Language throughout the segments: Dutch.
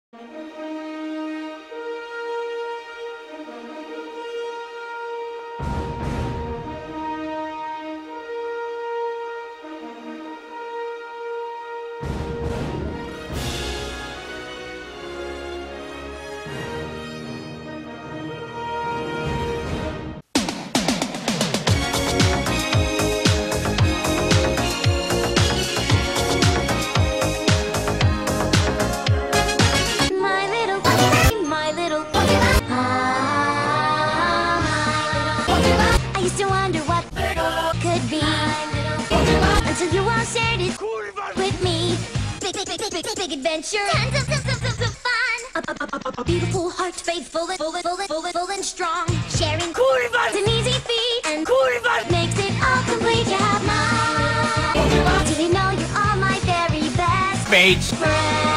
I used to wonder what could be until you all shared it with me. Big adventure, tons of fun. A beautiful heart, faithful and strong. Sharing is an easy feat and makes it all complete. You have mine. Do they know you're all my very best friends?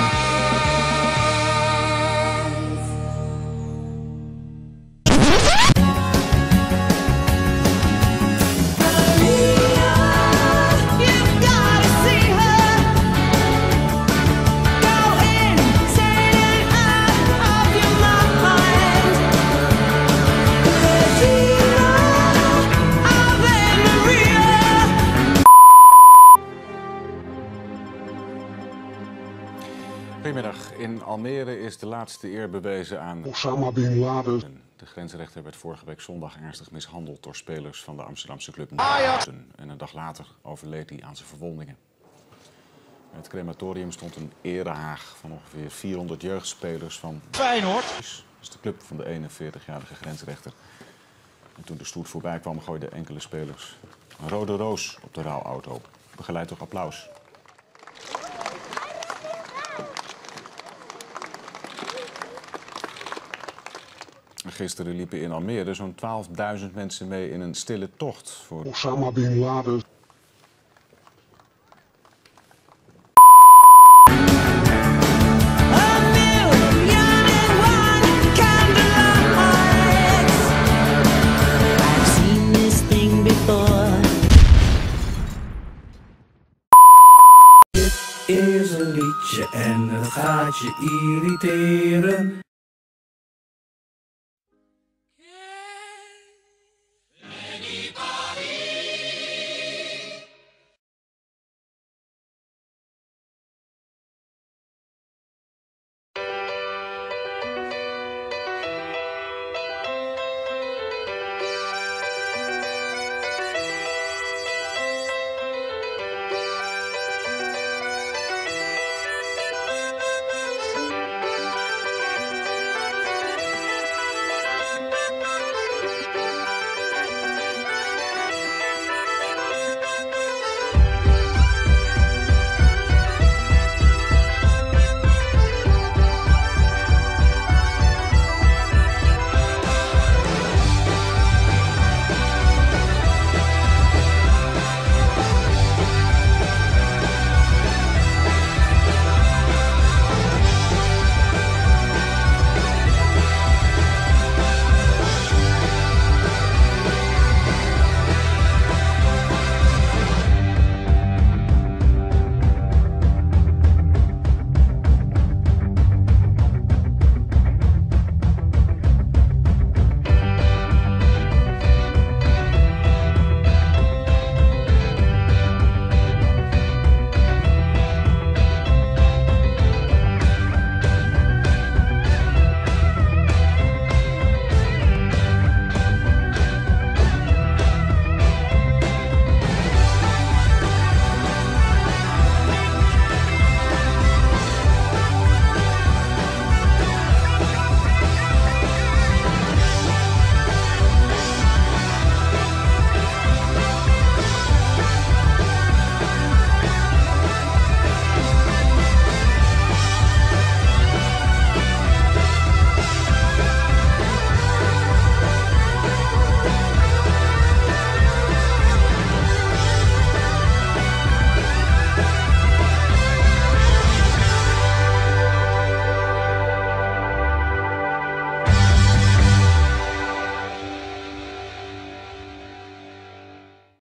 Goedemiddag. In Almere is de laatste eer bewezen aan Osama Bin Laden. De grensrechter werd vorige week zondag ernstig mishandeld door spelers van de Amsterdamse club Ajax. En een dag later overleed hij aan zijn verwondingen. In het crematorium stond een erehaag van ongeveer 400 jeugdspelers van Feyenoord. Dat is de club van de 41-jarige grensrechter. En toen de stoet voorbij kwam, gooiden enkele spelers een rode roos op de rouwauto, begeleid door applaus. Gisteren liepen in Almere zo'n 12.000 mensen mee in een stille tocht voor Osama Bin Laden. Dit is een liedje en het gaat je irriteren.